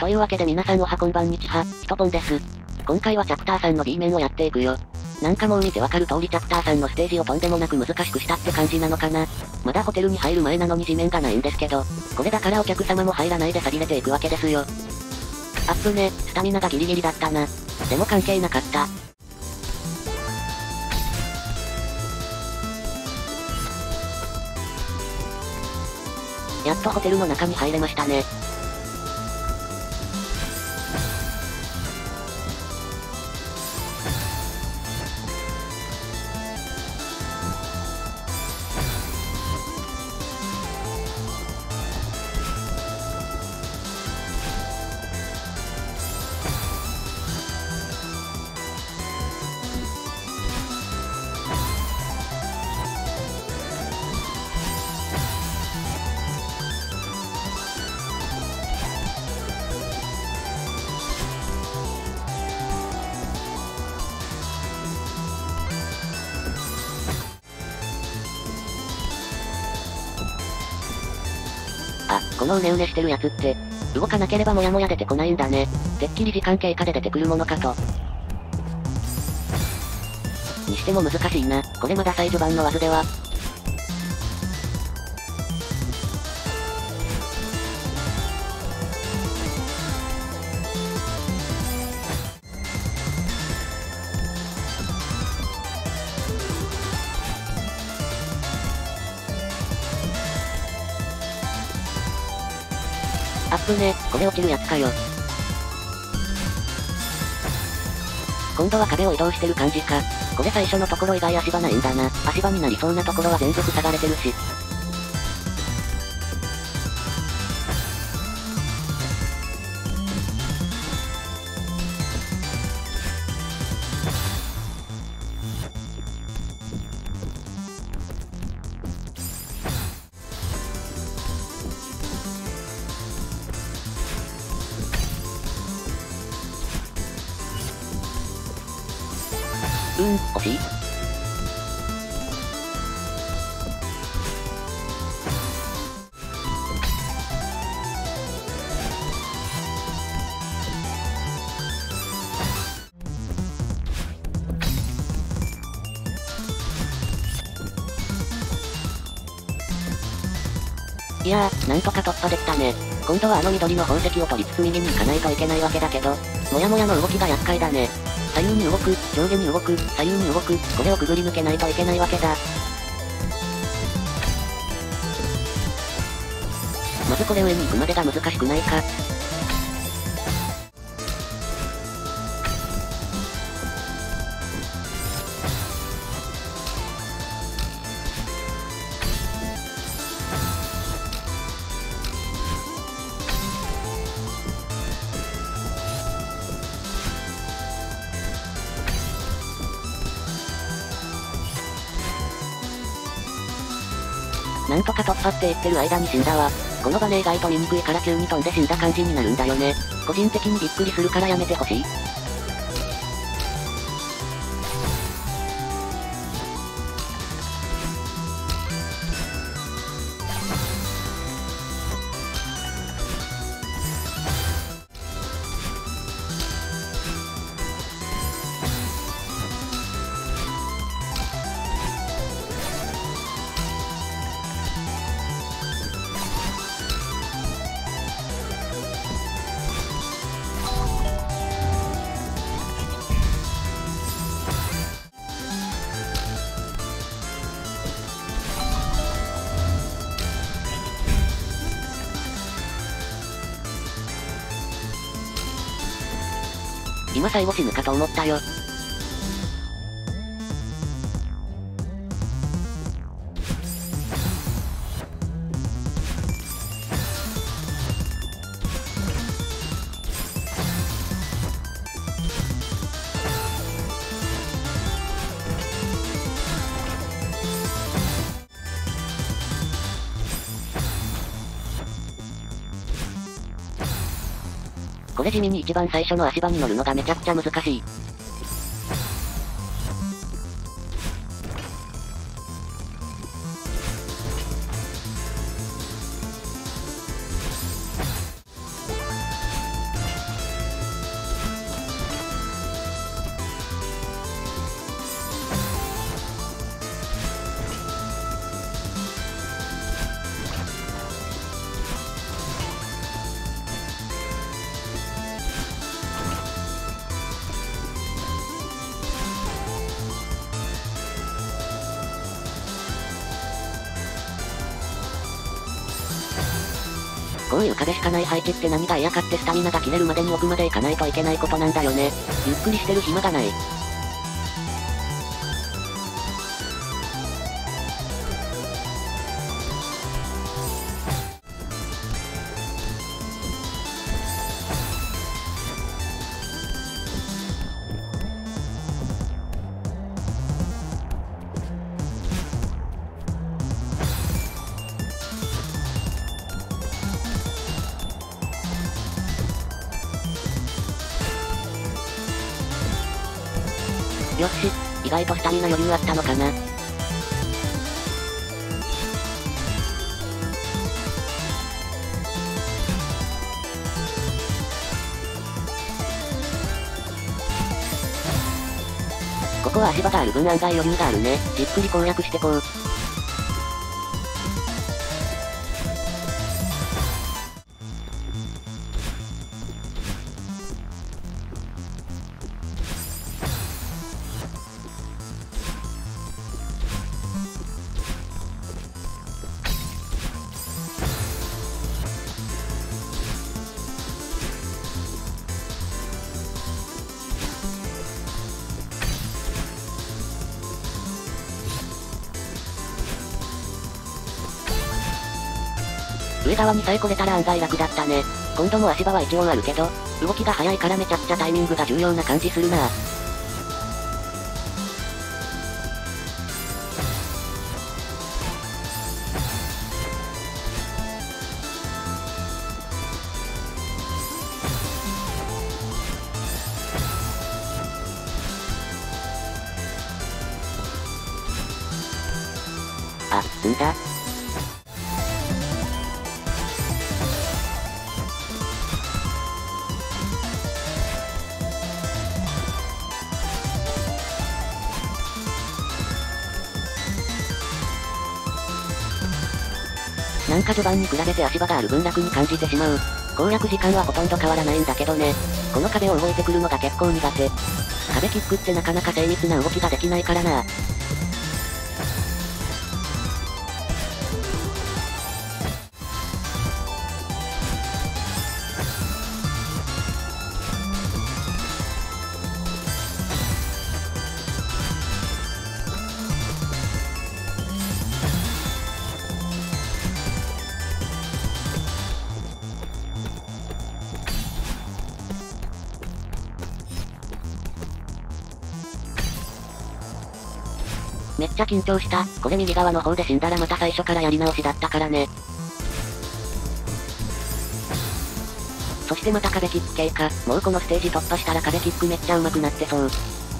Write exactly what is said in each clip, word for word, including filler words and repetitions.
というわけで皆さんおはこんばんにちは、ひとぽんです。今回はチャプターさんの B 面をやっていくよ。なんかもう見てわかる通りチャプターさんのステージをとんでもなく難しくしたって感じなのかな。まだホテルに入る前なのに地面がないんですけど、これだからお客様も入らないで錆びれていくわけですよ。あっぶね、スタミナがギリギリだったな。でも関係なかった。やっとホテルの中に入れましたね。あ、このうねうねしてるやつって、動かなければもやもや出てこないんだね。てっきり時間経過で出てくるものかと。にしても難しいな。これまだ最序盤の技では。あっぶね、これ落ちるやつかよ。今度は壁を移動してる感じか。これ最初のところ以外足場ないんだな。足場になりそうなところは全部塞がれてるし。うーん、惜しい。いやー、なんとか突破できたね。今度はあの緑の宝石を取りつつ右に行かないといけないわけだけど、もやもやの動きが厄介だね。左右に動く、上下に動く、左右に動く、これをくぐり抜けないといけないわけだ。まずこれ上に行くまでが難しくないか。なんとか突破って言ってる間に死んだわ。この場面意外と見にくいから急に飛んで死んだ感じになるんだよね。個人的にびっくりするからやめてほしい。今最後死ぬかと思ったよ。これ地味に一番最初の足場に乗るのがめちゃくちゃ難しい。 こういう壁しかない配置って何が嫌かってスタミナが切れるまでに奥まで行かないといけないことなんだよね。ゆっくりしてる暇がない。よし、意外とスタミナ余裕あったのかな。ここは足場がある分案外余裕があるね。じっくり攻略してこう。上側にさえ来れたら案外楽だったね。今度も足場は一応あるけど、動きが早いからめちゃくちゃタイミングが重要な感じするな。あ、んだ。なんか序盤に比べて足場がある分楽に感じてしまう。攻略時間はほとんど変わらないんだけどね。この壁を動いてくるのが結構苦手。壁キックってなかなか精密な動きができないからな。めっちゃ緊張した。これ右側の方で死んだらまた最初からやり直しだったからね。そしてまた壁キック系か。もうこのステージ突破したら壁キックめっちゃ上手くなってそう。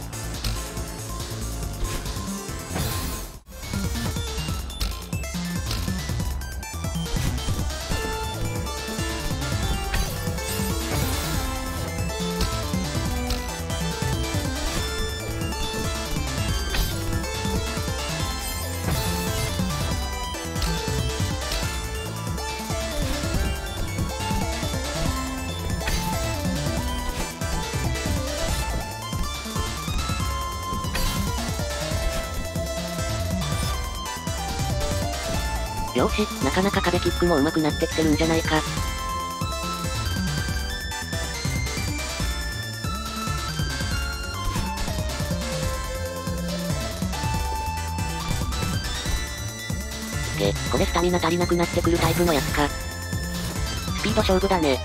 よーし、なかなか壁キックも上手くなってきてるんじゃないか。で、これスタミナ足りなくなってくるタイプのやつか。スピード勝負だね。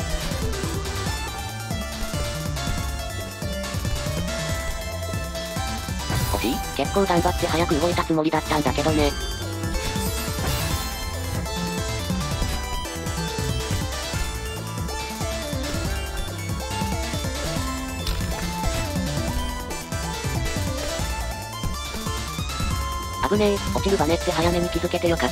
惜しい？結構頑張って早く動いたつもりだったんだけどね。危ねえ、落ちるバネって早めに気づけてよかった。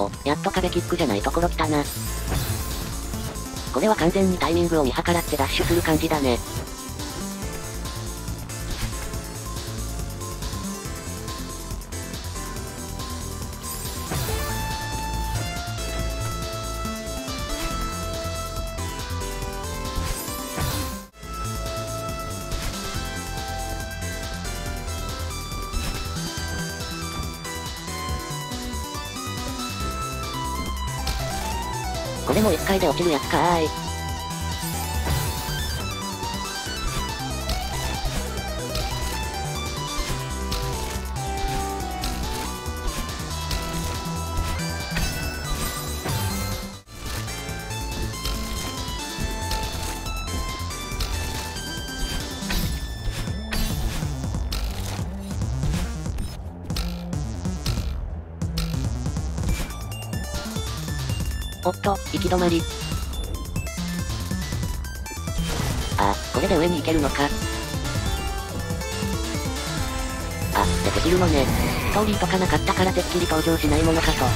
お、やっと壁キックじゃないところ来たな。これは完全にタイミングを見計らってダッシュする感じだね。これも一回で落ちるやつかーい。おっと、行き止まり。あ、これで上に行けるのか。あ、でできるのね。ストーリーとかなかったからてっきり登場しないものかと。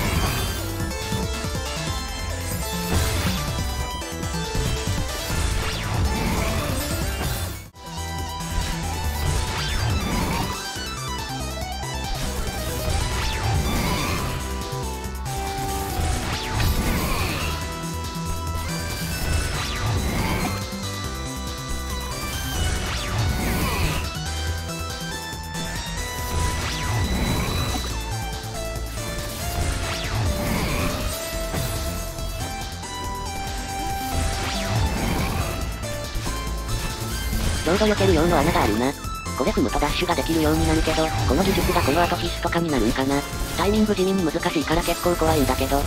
ちょうど避ける用の穴があるな。これ踏むとダッシュができるようになるけど、この呪術がこの後必須とかになるんかな。タイミング地味に難しいから結構怖いんだけど。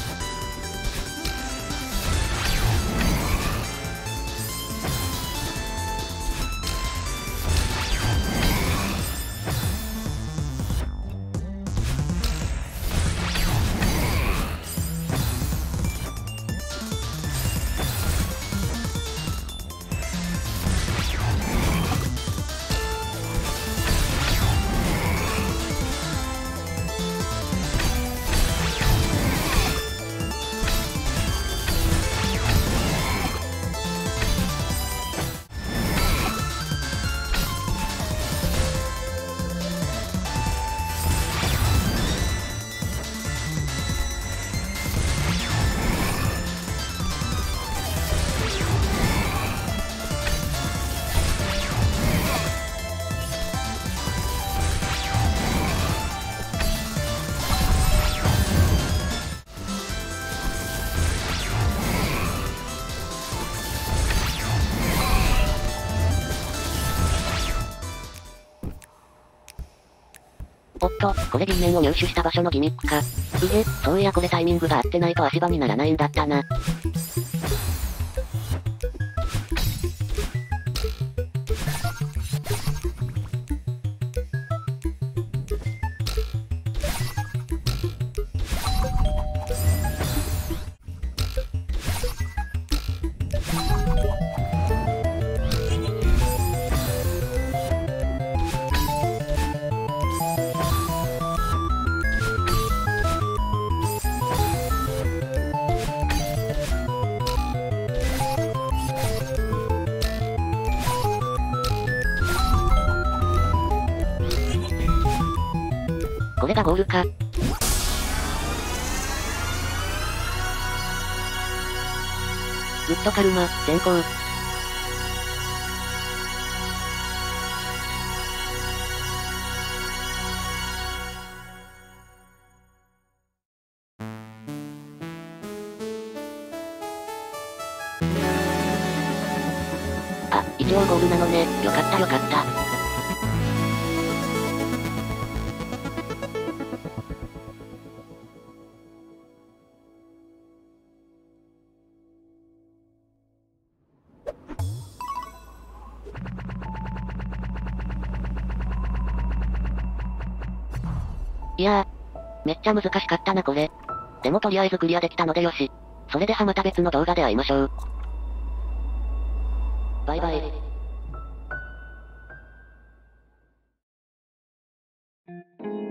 おっと、これ B 面を入手した場所のギミックか。うえ、そういやこれタイミングが合ってないと足場にならないんだったな。これがゴールか。グッドカルマ、先行。あ、一応ゴールなのね。よかったよかった。いやー、めっちゃ難しかったなこれ。でもとりあえずクリアできたのでよし。それではまた別の動画で会いましょう。バイバイ。